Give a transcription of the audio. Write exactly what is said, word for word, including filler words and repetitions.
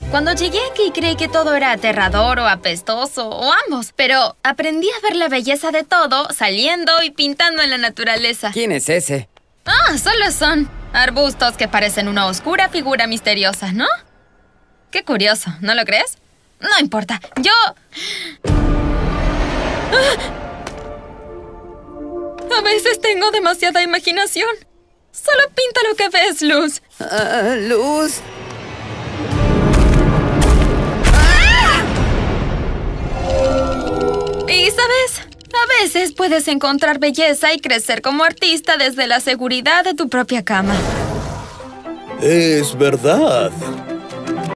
Cuando llegué aquí creí que todo era aterrador o apestoso, o ambos. Pero aprendí a ver la belleza de todo saliendo y pintando en la naturaleza. ¿Quién es ese? Ah, solo son arbustos que parecen una oscura figura misteriosa, ¿no? Qué curioso, ¿no lo crees? No importa, yo... A veces tengo demasiada imaginación. Solo pinta lo que ves, Luz. Uh, Luz... Y, ¿sabes? A veces puedes encontrar belleza y crecer como artista desde la seguridad de tu propia cama. Es verdad.